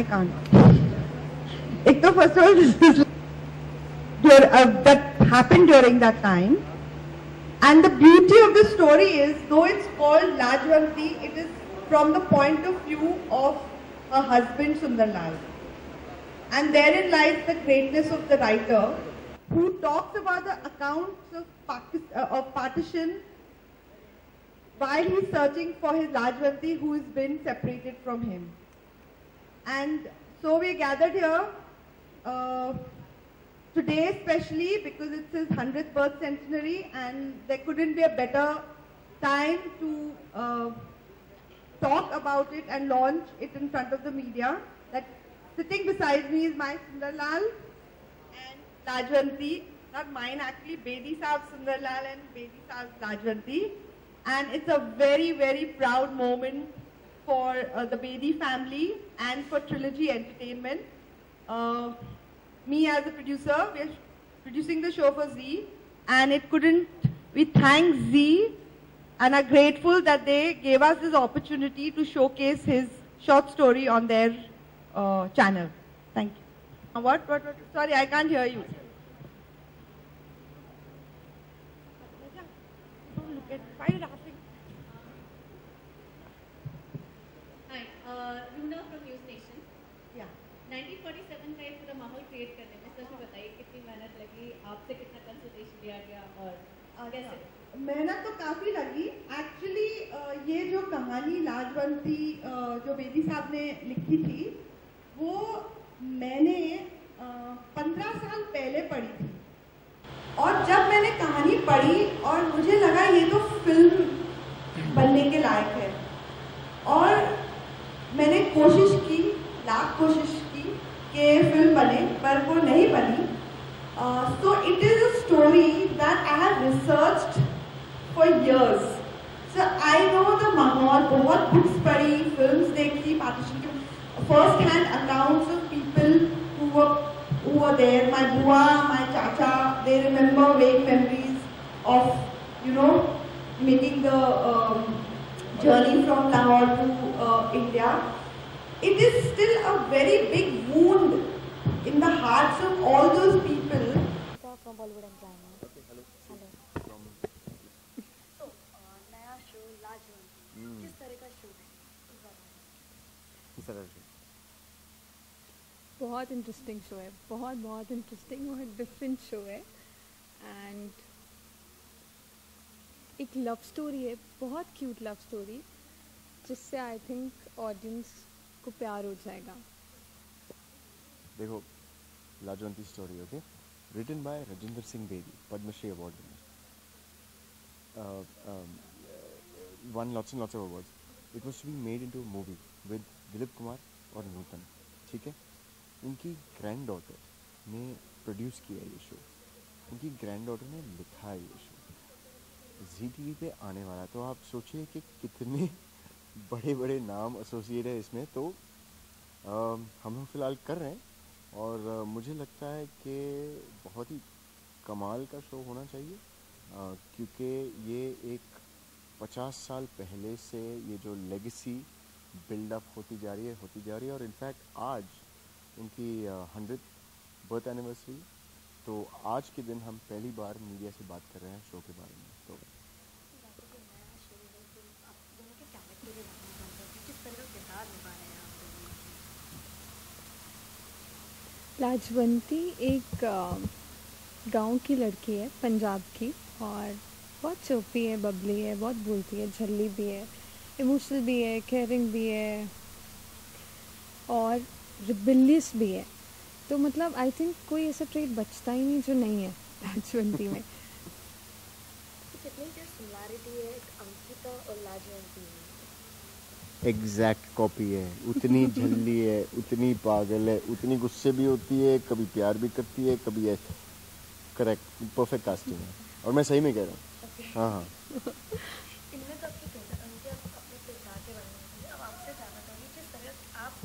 I can't. एक तो first of all, this is that happened during that time. And the beauty of the story is, though it's called Lajwanti, it is from the point of view of her husband Sundarlal. And therein lies the greatness of the writer, who talks about the accounts of partition while he's searching for his Lajwanti who has been separated from him. And so we gathered here today especially because it's his 100th birth centenary, and there couldn't be a better time to talk about it and launch it in front of the media. That sitting beside me is my Sundarlal and Lajwanti, not mine actually, Bedi Saab's Sundarlal and Bedi Saab's Lajwanti. And it's a very, very proud moment for the Bedi family and for Trilogy Entertainment. Me as a producer, we are producing the show for Z, and we thank Z and are grateful that they gave us this opportunity to showcase his short story on their channel. Thank you. What? Sorry, I can't hear you. Don't look at me. Why are you laughing? Hi, Runa from News Nation. Yeah. 1947 का ये पूरा माहौल create करने में सच में बताइए कितनी मेहनत लगी, आपसे कितना कंसल्टेशन लिया गया और कैसे? मेहनत तो काफ़ी लगी एक्चुअली। ये जो कहानी लाजवंती जो बेदी साहब ने लिखी थी, वो मैंने 15 साल पहले पढ़ी थी। और जब मैंने कहानी पढ़ी और मुझे लगा ये तो फिल्म बनने के लायक है, और मैंने कोशिश की, लाख कोशिश की कि फिल्म बने, पर वो नहीं बनी। So it is a story that I have researched for years. So I know the माहौल, बहुत बुक्स पढ़ी, फिल्म्स देखी, पार्टीशन के first hand accounts of people who were there. My bua, my chacha, they remember vague memories of making the journey from Lahore to India. It is still a very big wound in the hearts of all those people. From Bollywood and China. Okay, hello. Hello. So, नया show Lajwanti किस तरह का show है? किस तरह से? बहुत interesting show है, बहुत इंटरेस्टिंग और डिफरेंट शो है। एंड एक लव स्टोरी है, बहुत क्यूट लव स्टोरी, जिससे आई थिंक ऑडियंस को प्यार हो जाएगा। देखो, Lajwanti story, okay, written by Rajinder Singh Bedi, Padmashri award winner, won lots and lots of awards. It was to be made into a movie with Dilip Kumar और नूतन, ठीक है। उनकी ग्रैंड डॉटर ने प्रोड्यूस किया ये शो, उनकी ग्रैंड डॉटर ने लिखा है ये शो, जी टीवी पे आने वाला। तो आप सोचिए कि कितने बड़े बड़े नाम एसोसिएट है इसमें। तो हम लोग फ़िलहाल कर रहे हैं, और मुझे लगता है कि बहुत ही कमाल का शो होना चाहिए, क्योंकि ये एक 50 साल पहले से ये जो लेगेसी बिल्डअप होती जा रही है, और इनफैक्ट आज उनकी 100th बर्थ एनिवर्सरी, तो आज के दिन हम पहली बार मीडिया से बात कर रहे हैं शो के बारे में। तो लाजवंती एक गांव की लड़की है, पंजाब की, और बहुत चौपी है, बबली है, बहुत बोलती है, झल्ली भी है, इमोशनल भी है, केयरिंग भी है और रिबेलियस भी है। तो मतलब आई थिंक कोई ऐसा ट्रेट बचता ही नहीं जो नहीं है लाजवंती में। कितनी जो सिमिलरिटी है अंकिता और लाजवंती में, एग्जैक्ट कॉपी है। उतनी झल्ली है, उतनी पागल है, उतनी गुस्से भी होती है, कभी प्यार भी करती है, कभी ऐसे। करेक्ट, परफेक्ट कास्टिंग है, और मैं सही में कह रहा हूँ। हाँ हाँ। इनमें तो आपकी अपने किरदार के बारे में अब आपसे जानना चाहूँगी, किस तरह आप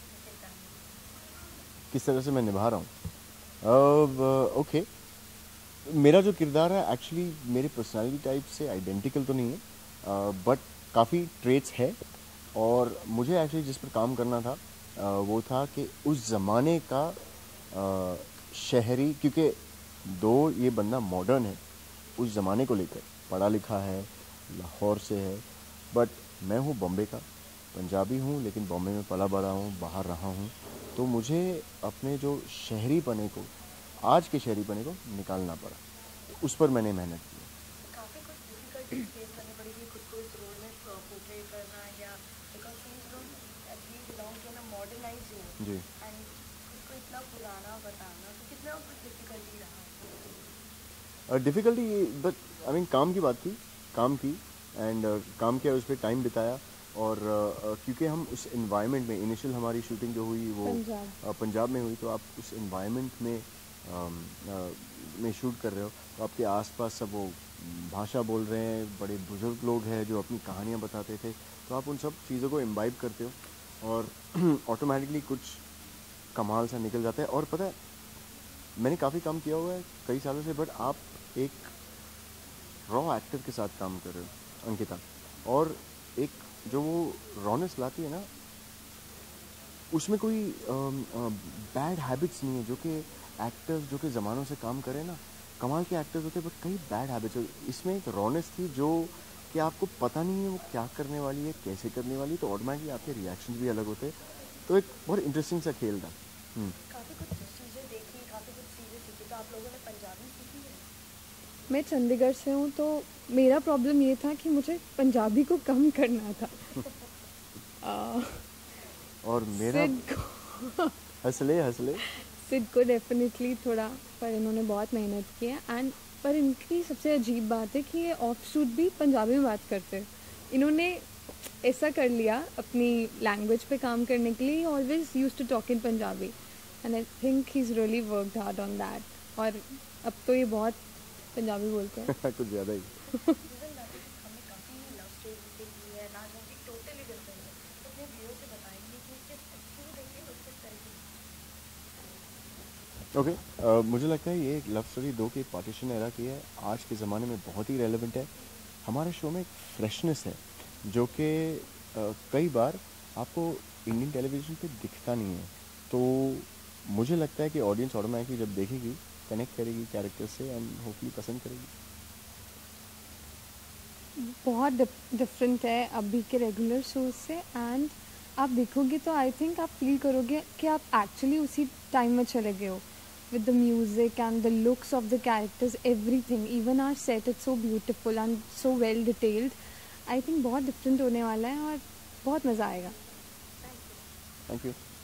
किस तरह से मैं निभा रहा हूँ। ओके, मेरा जो किरदार है एक्चुअली मेरे पर्सनालिटी टाइप से आइडेंटिकल तो नहीं है, बट काफ़ी ट्रेट्स है। और मुझे एक्चुअली जिस पर काम करना था वो था कि उस ज़माने का शहरी, क्योंकि दो ये बंदा मॉडर्न है उस ज़माने को लेकर, पढ़ा लिखा है, लाहौर से है, बट मैं हूँ बॉम्बे का, पंजाबी हूँ लेकिन बॉम्बे में पला बड़ा हूँ, बाहर रहा हूँ, तो मुझे अपने जो शहरी पने को, आज के शहरी पने को निकालना पड़ा, तो उस पर मैंने मेहनत की। काफ़ी कुछ डिफिकल्टीज फेस करनी पड़ी थी खुद को इस रोल में पोर्ट्रे करना, या because he belong to a modernised role जी, एंड खुद को इतना पुराना बताना, तो कितना कुछ डिफिकल्टी रहा? डिफ़िकल्टी, बट आई मीन काम की बात थी, काम की एंड काम किया, उस पर टाइम बिताया, और क्योंकि हम उस इन्वायरमेंट में, इनिशियल हमारी शूटिंग जो हुई वो पंजाब में हुई, तो आप उस इन्वायरमेंट में शूट कर रहे हो, तो आपके आसपास सब वो भाषा बोल रहे हैं, बड़े बुजुर्ग लोग हैं जो अपनी कहानियाँ बताते थे, तो आप उन सब चीज़ों को इम्बाइब करते हो और ऑटोमेटिकली कुछ कमाल सा निकल जाता है। और पता है, मैंने काफ़ी काम किया हुआ है कई सालों से, बट आप एक रॉ एक्टर के साथ काम कर रहे हो अंकिता, और एक जो वो रॉनेस लाती है ना, उसमें कोई बैड हैबिट्स नहीं है, जो कि एक्टर्स जो कि ज़मानों से काम करें ना, कमाल के एक्टर्स होते हैं, बट कई बैड हैबिट्स, इसमें एक रॉनेस थी जो कि आपको पता नहीं है वो क्या करने वाली है, कैसे करने वाली है, तो ऑटोमेटिकली आपके रिएक्शंस भी अलग होते हैं, तो एक बहुत इंटरेस्टिंग सा खेल था। काफ़ी कुछ चीज़ें देखी, काफ़ी कुछ चीज़ें सीखी, तो आप लोगों ने पंजाबी सीखी है? मैं चंडीगढ़ से हूँ, तो मेरा प्रॉब्लम ये था कि मुझे पंजाबी को कम करना था। और मेरा हंसले सिड को डेफिनेटली थोड़ा, पर इन्होंने बहुत मेहनत की है, एंड पर इनकी सबसे अजीब बात है कि ये ऑफ शूट भी पंजाबी में बात करते हैं। इन्होंने ऐसा कर लिया अपनी लैंग्वेज पे काम करने के लिए, always use to talk in Punjabi, and I think he is really worked hard on that, और अब तो ये बहुत पंजाबी बोलते हैं। कुछ ज़्यादा ही। हमने काफ़ी लव स्टोरी देखी है, राजवंती टोटली डिफरेंट है, तो अपने व्यूअर से बताएंगे कि क्यों देखें और किस तरह की? ओके, मुझे लगता है ये एक लव स्टोरी 2 की पार्टीशन एरा की है, आज के ज़माने में बहुत ही रेलेवेंट है। हमारे शो में एक फ्रेशनेस है जो कि कई बार आपको इंडियन टेलीविज़न पे दिखता नहीं है, तो मुझे लगता है कि ऑडियंस ऑटोमेटिकली जब देखेगी कनेक्ट करेगी कैरेक्टर से एंड होपफुली पसंद करेगी। बहुत डिफरेंट है अभी के रेगुलर शोज से, एंड आप देखोगे तो आई थिंक आप फील करोगे कि आप एक्चुअली उसी टाइम में चले गए हो, with the music and the looks of the characters, everything, even our set, it's so beautiful and so well detailed. I think बहुत डिफरेंट होने वाला है और बहुत मज़ा आएगा। Thank you.